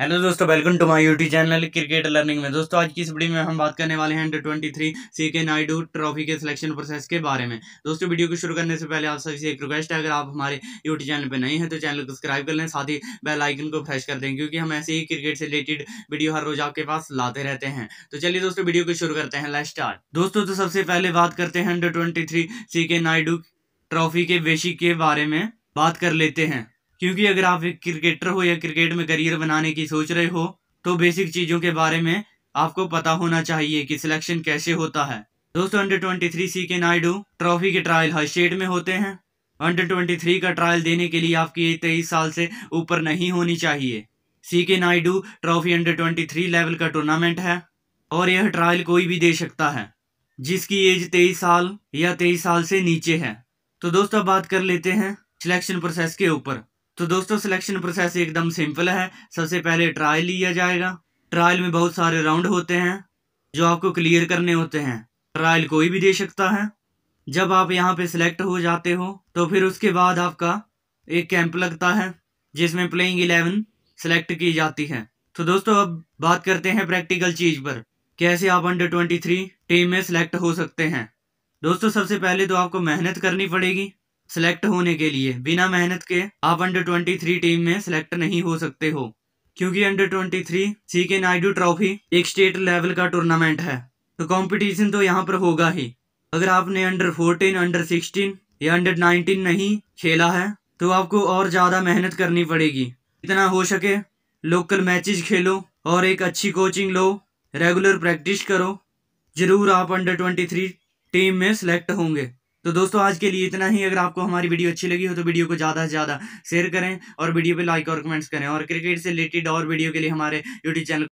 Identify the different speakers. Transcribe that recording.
Speaker 1: Hello दोस्तों, welcome to my YouTube channel cricket learning में। दोस्तों आज की इस वीडियो में हम बात करने वाले हैं अंडर-23 सीके नायडू ट्रॉफी के सिलेक्शन प्रोसेस के बारे में। दोस्तों वीडियो को शुरू करने से पहले आप सभी से एक रिक्वेस्ट है, अगर आप हमारे यूट्यूब चैनल पर नए हैं तो चैनल को सब्सक्राइब कर लें, साथ ही बेल आइकन को प्रेस कर दें, क्योंकि हम ऐसे ही क्रिकेट से रिलेटेड वीडियो हर रोज आपके पास लाते रहते हैं। तो चलिए दोस्तों वीडियो को शुरू करते हैं, लेट्स स्टार्ट। दोस्तों तो सबसे पहले बात करते हैं अंडर-23 सीके नायडू ट्रॉफी के बेसिक के बारे में बात कर लेते हैं, क्योंकि अगर आप एक क्रिकेटर हो या क्रिकेट में करियर बनाने की सोच रहे हो तो बेसिक चीजों के बारे में आपको पता होना चाहिए कि सिलेक्शन कैसे होता है। दोस्तों अंडर-23 सीके नायडू ट्रॉफी के ट्रायल हर स्टेट में होते हैं। अंडर-23 का ट्रायल देने के लिए आपकी एज 23 साल से ऊपर नहीं होनी चाहिए। सीके नायडू ट्रॉफी अंडर-23 लेवल का टूर्नामेंट है और यह ट्रायल कोई भी दे सकता है जिसकी एज 23 साल या 23 साल से नीचे है। तो दोस्तों अब बात कर लेते हैं सिलेक्शन प्रोसेस के ऊपर। तो दोस्तों सिलेक्शन प्रोसेस एकदम सिंपल है। सबसे पहले ट्रायल लिया जाएगा। ट्रायल में बहुत सारे राउंड होते हैं जो आपको क्लियर करने होते हैं। ट्रायल कोई भी दे सकता है। जब आप यहाँ पे सिलेक्ट हो जाते हो तो फिर उसके बाद आपका एक कैंप लगता है जिसमें प्लेइंग 11 सिलेक्ट की जाती है। तो दोस्तों अब बात करते हैं प्रैक्टिकल चीज पर, कैसे आप अंडर-23 टीम में सिलेक्ट हो सकते हैं। दोस्तों सबसे पहले तो आपको मेहनत करनी पड़ेगी सिलेक्ट होने के लिए। बिना मेहनत के आप अंडर-23 टीम में सिलेक्ट नहीं हो सकते हो, क्योंकि अंडर-23 सीके नायडू ट्रॉफी एक स्टेट लेवल का टूर्नामेंट है। तो कंपटीशन तो यहाँ पर होगा ही। अगर आपने अंडर-14, अंडर-16 या अंडर-19 नहीं खेला है तो आपको और ज्यादा मेहनत करनी पड़ेगी। जितना हो सके लोकल मैचेस खेलो और एक अच्छी कोचिंग लो, रेगुलर प्रैक्टिस करो, जरूर आप अंडर-23 टीम में सिलेक्ट होंगे। तो दोस्तों आज के लिए इतना ही। अगर आपको हमारी वीडियो अच्छी लगी हो तो वीडियो को ज़्यादा से ज़्यादा शेयर करें और वीडियो पे लाइक और कमेंट्स करें, और क्रिकेट से रिलेटेड और वीडियो के लिए हमारे यूट्यूब चैनल